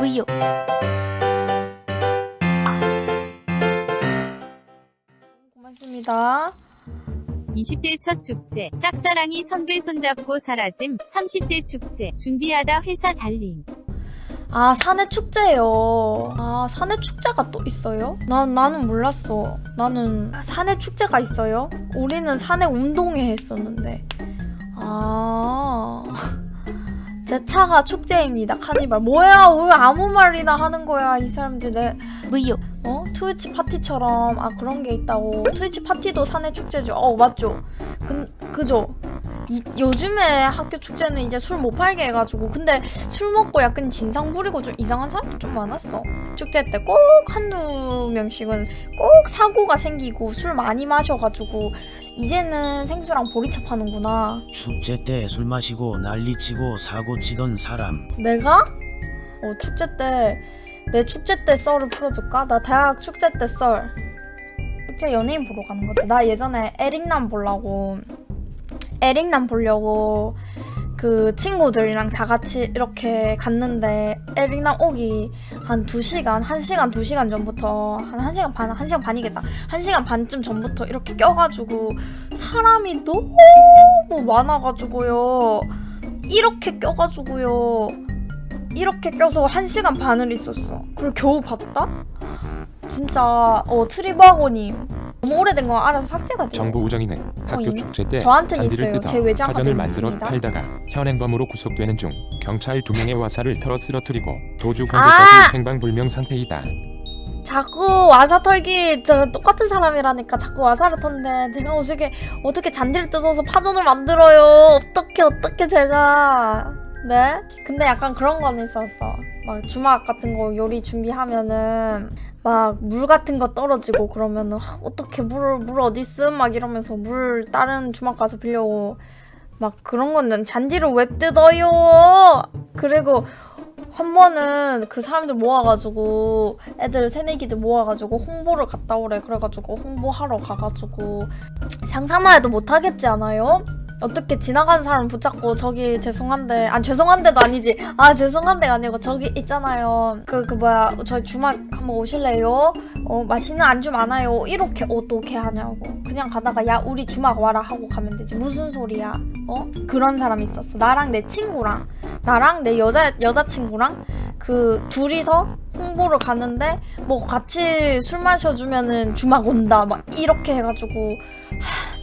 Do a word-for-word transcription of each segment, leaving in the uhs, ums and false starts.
무유. 고맙습니다. 이십 대 첫 축제, 짝사랑이 선배 손잡고 사라짐. 삼십 대 축제, 준비하다 회사 잘림. 아, 사내 축제요. 아, 사내 축제가 또 있어요? 난, 나는 몰랐어. 나는 사내 축제가 있어요? 우리는 사내 운동회 했었는데. 아... 제 차가 축제입니다. 카니발. 뭐야, 왜 아무 말이나 하는 거야, 이 사람들. 내 무유. 어? 트위치 파티처럼. 아, 그런 게 있다고. 트위치 파티도 사내 축제죠. 어, 맞죠? 그, 그죠? 이, 요즘에 학교 축제는 이제 술 못 팔게 해가지고. 근데 술 먹고 약간 진상 부리고 좀 이상한 사람도 좀 많았어. 축제 때 꼭 한두 명씩은 꼭 사고가 생기고 술 많이 마셔가지고 이제는 생수랑 보리차 파는구나. 축제 때 술 마시고 난리치고 사고 치던 사람. 내가? 어, 축제 때 내 축제 때 썰을 풀어줄까? 나 대학 축제 때 썰. 축제 연예인 보러 가는 거지. 나 예전에 에릭남 보려고 에릭남 보려고 그 친구들이랑 다 같이 이렇게 갔는데 에릭남 오기 한 두 시간, 한 시간, 두 시간 전부터 한 한 시간 반, 한 시간 반이겠다. 한 시간 반쯤 전부터 이렇게 껴가지고 사람이 너무 많아가지고요. 이렇게 껴가지고요. 이렇게 껴서 한 시간 반을 있었어. 그걸 겨우 봤다? 진짜 어 트리버고님 너무 오래된 거 알아서 삭제가 돼요. 정부 우정이는 학교 어, 축제 때 저한테는 잔디를 있어요. 뜯어 제 외장하고 사전을 만들어 있습니다. 팔다가 현행범으로 구속되는 중 경찰 두 명의 와사를 털어 쓰러뜨리고 도주 아! 관계까지 행방불명 상태이다. 자꾸 와사 털기 저 똑같은 사람이라니까 자꾸 와사를 턴데 제가 어떻게 어떻게 잔디를 뜯어서 파전을 만들어요. 어떻게 어떻게 제가 네? 근데 약간 그런 거는 있었어. 막 주막 같은 거 요리 준비하면은 막 물 같은 거 떨어지고 그러면은 어떻게 물, 물 어디 있음? 막 이러면서 물 다른 주막 가서 빌려고 막 그런 거는 잔디를 왜 뜯어요? 그리고 한 번은 그 사람들 모아가지고 애들 새내기들 모아가지고 홍보를 갔다 오래. 그래가지고 홍보하러 가가지고 상상만 해도 못하겠지 않아요? 어떻게 지나가는 사람 붙잡고 저기 죄송한데 아 죄송한데도 아니지 아 죄송한데가 아니고 저기 있잖아요 그 그 뭐야 저희 주막 한번 오실래요? 어 맛있는 안주 많아요. 이렇게 어떻게 하냐고. 그냥 가다가 야 우리 주막 와라 하고 가면 되지. 무슨 소리야. 어? 그런 사람이 있었어. 나랑 내 친구랑 나랑 내 여자 여자친구랑 그 둘이서 홍보를 가는데 뭐 같이 술 마셔주면은 주막 온다 막 이렇게 해가지고 하,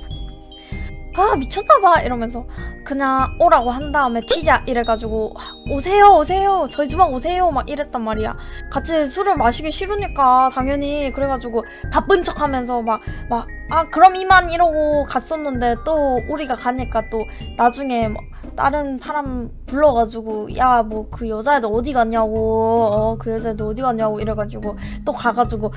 아 미쳤나봐 이러면서 그냥 오라고 한 다음에 튀자 이래가지고 오세요 오세요 저희 주방 오세요 막 이랬단 말이야. 같이 술을 마시기 싫으니까 당연히. 그래가지고 바쁜 척 하면서 막 막 아 그럼 이만 이러고 갔었는데 또 우리가 가니까 또 나중에 뭐 다른 사람 불러가지고 야 뭐 그 여자애들 어디 갔냐고 어 그 여자애들 어디 갔냐고 이래가지고 또 가가지고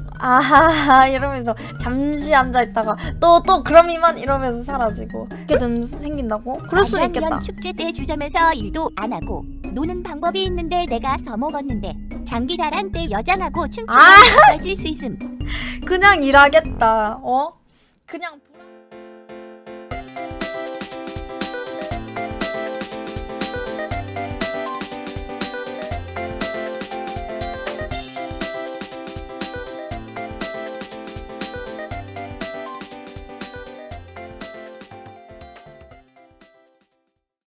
아하하 이러면서 잠시 앉아있다가 또 또 그럼 이만 이러면서 사라지고 그렇게든 생긴다고? 그럴 수도 있겠다. 축제 때 주점에서 일도 안 하고 노는 방법이 있는데 내가 써먹었는데 장기 자랑 때 여장하고 춤추는 아! 까지 수있음. 그냥 일하겠다. 어? 그냥